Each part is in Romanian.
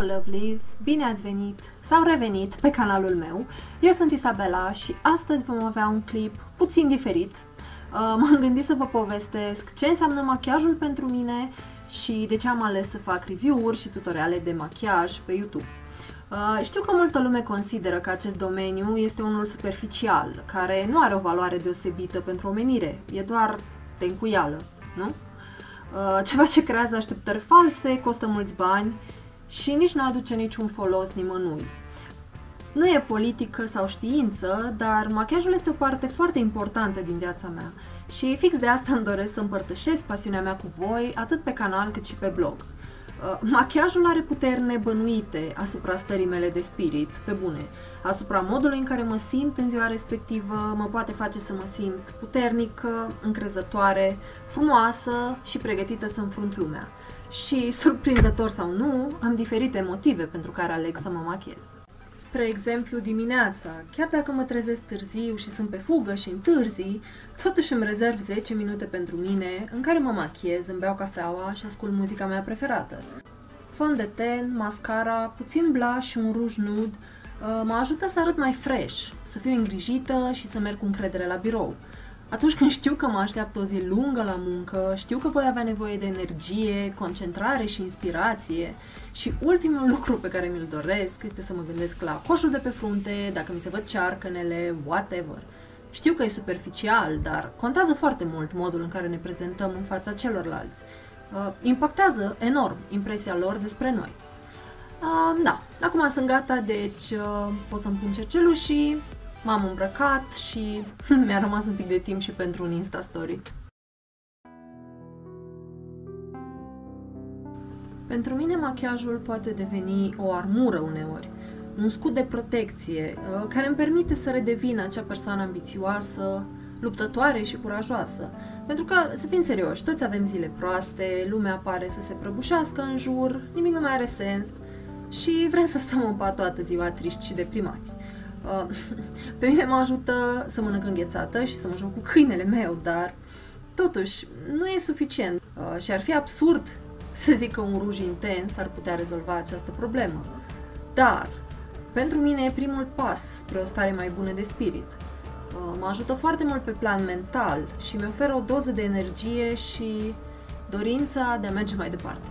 Hello lovelies! Bine ați venit sau revenit pe canalul meu. Eu sunt Isabela și astăzi vom avea un clip puțin diferit. M-am gândit să vă povestesc ce înseamnă machiajul pentru mine și de ce am ales să fac review-uri și tutoriale de machiaj pe YouTube. Știu că multă lume consideră că acest domeniu este unul superficial, care nu are o valoare deosebită pentru omenire, e doar tencuială, nu? Ceva ce creează așteptări false, costă mulți bani și nici nu aduce niciun folos nimănui. Nu e politică sau știință, dar machiajul este o parte foarte importantă din viața mea și fix de asta îmi doresc să împărtășesc pasiunea mea cu voi, atât pe canal cât și pe blog. Machiajul are puteri nebănuite asupra stării mele de spirit, pe bune, asupra modului în care mă simt în ziua respectivă, mă poate face să mă simt puternică, încrezătoare, frumoasă și pregătită să înfrunt lumea. Și, surprinzător sau nu, am diferite motive pentru care aleg să mă machiez. Spre exemplu, dimineața, chiar dacă mă trezesc târziu și sunt pe fugă și întârzi, totuși îmi rezerv 10 minute pentru mine, în care mă machiez, îmi beau cafeaua și ascult muzica mea preferată. Fond de ten, mascara, puțin blush și un ruj nude mă ajută să arăt mai fresh, să fiu îngrijită și să merg cu încredere la birou. Atunci când știu că mă așteaptă o zi lungă la muncă, știu că voi avea nevoie de energie, concentrare și inspirație și ultimul lucru pe care mi-l doresc este să mă gândesc la coșul de pe frunte, dacă mi se văd cearcănele, whatever. Știu că e superficial, dar contează foarte mult modul în care ne prezentăm în fața celorlalți. Impactează enorm impresia lor despre noi. Da, acum sunt gata, deci pot să-mi pun cercelușii. M-am îmbrăcat și mi-a rămas un pic de timp și pentru un Insta Story. Pentru mine machiajul poate deveni o armură uneori, un scut de protecție care îmi permite să redevin acea persoană ambițioasă, luptătoare și curajoasă. Pentru că, să fim serioși, toți avem zile proaste, lumea pare să se prăbușească în jur, nimic nu mai are sens și vrem să stăm în pat toată ziua triști și deprimați. Pe mine mă ajută să mănânc înghețată și să mă joc cu câinele meu, dar totuși nu e suficient și ar fi absurd să zic că un ruj intens ar putea rezolva această problemă. Dar pentru mine e primul pas spre o stare mai bună de spirit. Mă ajută foarte mult pe plan mental și mi oferă o doză de energie și dorința de a merge mai departe.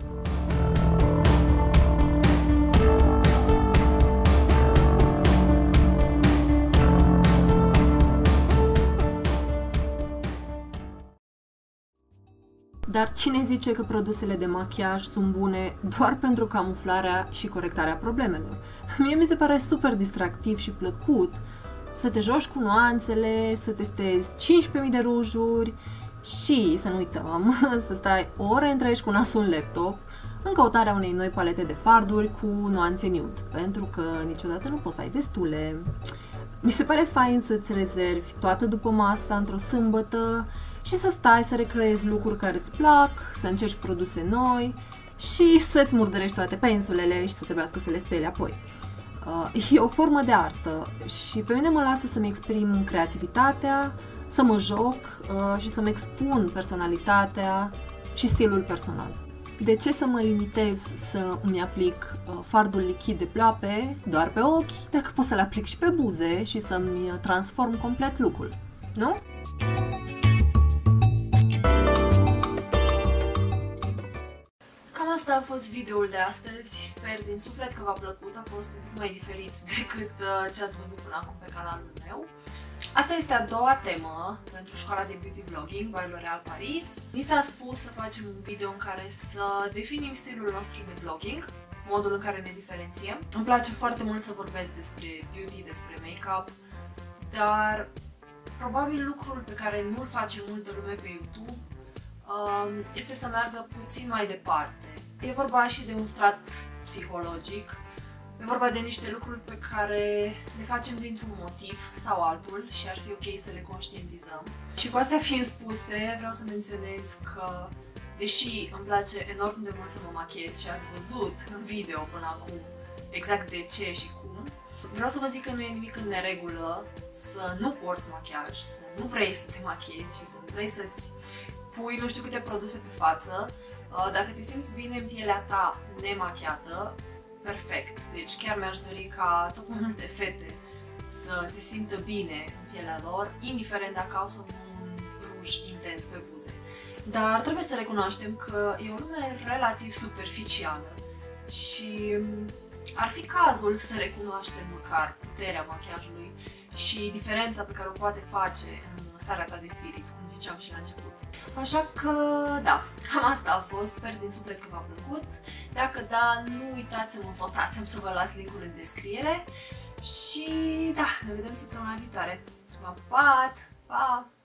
Dar cine zice că produsele de machiaj sunt bune doar pentru camuflarea și corectarea problemelor? Mie mi se pare super distractiv și plăcut să te joci cu nuanțele, să testezi 15.000 de rujuri și, să nu uităm, să stai ore întregi cu nasul în laptop în căutarea unei noi palete de farduri cu nuanțe nude, pentru că niciodată nu poți să ai destule. Mi se pare fain să-ți rezervi toată după masa într-o sâmbătă și să stai să recreezi lucruri care îți plac, să încerci produse noi și să-ți murdărești toate pensulele și să trebuiască să le speli apoi. E o formă de artă și pe mine mă lasă să-mi exprim creativitatea, să mă joc și să-mi expun personalitatea și stilul personal. De ce să mă limitez să îmi aplic fardul lichid de ploape doar pe ochi, dacă pot să-l aplic și pe buze și să-mi transform complet look-ul, nu? Asta a fost videoul de astăzi, sper din suflet că v-a plăcut, a fost un pic mai diferit decât ce ați văzut până acum pe canalul meu. Asta este a doua temă pentru școala de beauty vlogging by L'Oréal Paris. Ni s-a spus să facem un video în care să definim stilul nostru de vlogging, modul în care ne diferențiem. Îmi place foarte mult să vorbesc despre beauty, despre make-up, dar probabil lucrul pe care nu-l face multă lume pe YouTube este să meargă puțin mai departe. E vorba și de un strat psihologic, e vorba de niște lucruri pe care le facem dintr-un motiv sau altul și ar fi ok să le conștientizăm. Și cu astea fiind spuse, vreau să menționez că, deși îmi place enorm de mult să mă machiez și ați văzut în video până acum exact de ce și cum, vreau să vă zic că nu e nimic în neregulă să nu porți machiaj, să nu vrei să te machiezi și să nu vrei să-ți pui nu știu câte produse pe față. Dacă te simți bine în pielea ta nemachiată, perfect. Deci chiar mi-aș dori ca tot mai multe fete să se simtă bine în pielea lor, indiferent dacă au sau nu un ruj intens pe buze. Dar trebuie să recunoaștem că e o lume relativ superficială și ar fi cazul să recunoaștem măcar puterea machiajului și diferența pe care o poate face în starea ta de spirit, cum ziceam și la început. Așa că, da, cam asta a fost, sper din suflet că v-a plăcut. Dacă da, nu uitați să mă votați, am să vă las link-ul în descriere. Și da, ne vedem săptămâna viitoare. V-am pupat! Pa!